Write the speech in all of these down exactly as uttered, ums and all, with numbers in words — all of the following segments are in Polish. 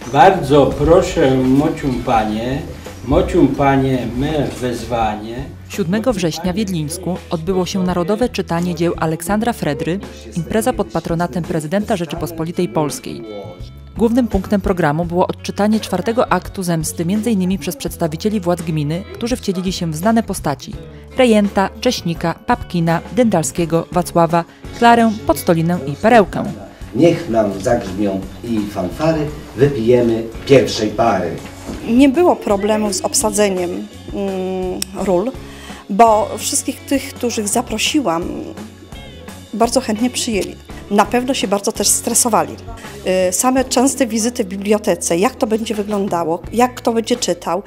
Bardzo proszę, mocium panie, mocium panie, me wezwanie. siódmego września w Jedlińsku odbyło się narodowe czytanie dzieł Aleksandra Fredry, impreza pod patronatem prezydenta Rzeczypospolitej Polskiej. Głównym punktem programu było odczytanie czwartego aktu zemsty między innymi przez przedstawicieli władz gminy, którzy wcielili się w znane postaci: Rejenta, Cześnika, Papkina, Dędalskiego, Wacława, Klarę, Podstolinę i Perełkę. Niech nam zagrzmią i fanfary, wypijemy pierwszej pary. Nie było problemów z obsadzeniem mm, ról, bo wszystkich tych, których zaprosiłam, bardzo chętnie przyjęli. Na pewno się bardzo też stresowali. Same częste wizyty w bibliotece, jak to będzie wyglądało, jak kto będzie czytał,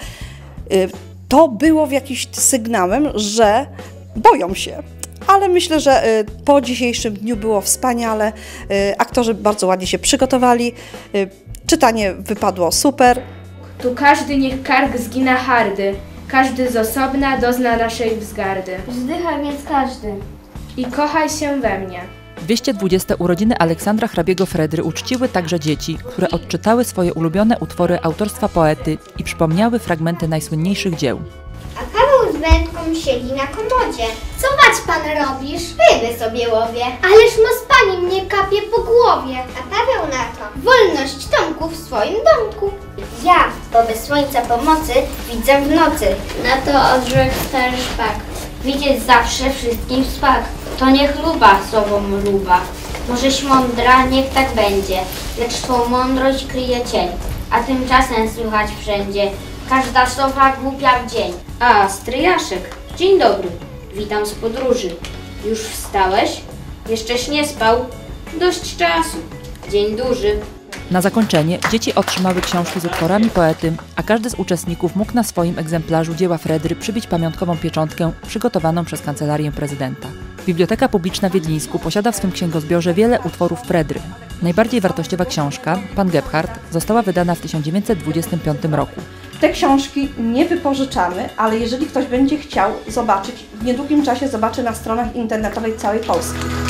to było w jakimś sygnałem, że boją się. Ale myślę, że po dzisiejszym dniu było wspaniale. Aktorzy bardzo ładnie się przygotowali. Czytanie wypadło super. Tu każdy niech kark zgina hardy, każdy z osobna dozna naszej wzgardy. Wzdycha więc każdy. I kochaj się we mnie. dwieście dwudzieste urodziny Aleksandra hrabiego Fredry uczciły także dzieci, które odczytały swoje ulubione utwory autorstwa poety i przypomniały fragmenty najsłynniejszych dzieł. A Paweł z wędką siedzi na komodzie. Co wać pan robisz? Ryby sobie łowię. Ależ mospanie mnie kapie po głowie. A Paweł na to: wolność Tomku w swoim domku. Ja, bo bez słońca pomocy, widzę w nocy. Na to odrzekł stary szpak: widzieć zawsze wszystkim spak. To niech luba słowom luba. Możeś mądra, niech tak będzie, lecz twą mądrość kryje cień, a tymczasem słychać wszędzie każda sowa głupia w dzień. A, stryjaszek, dzień dobry, witam z podróży. Już wstałeś? Jeszcześ nie spał? Dość czasu, dzień duży. Na zakończenie dzieci otrzymały książki z utworami poety, a każdy z uczestników mógł na swoim egzemplarzu dzieła Fredry przybić pamiątkową pieczątkę przygotowaną przez Kancelarię Prezydenta. Biblioteka Publiczna w Jedlińsku posiada w swym księgozbiorze wiele utworów Fredry. Najbardziej wartościowa książka, Pan Gebhardt, została wydana w tysiąc dziewięćset dwudziestym piątym roku. Te książki nie wypożyczamy, ale jeżeli ktoś będzie chciał zobaczyć, w niedługim czasie zobaczy na stronach internetowych całej Polski.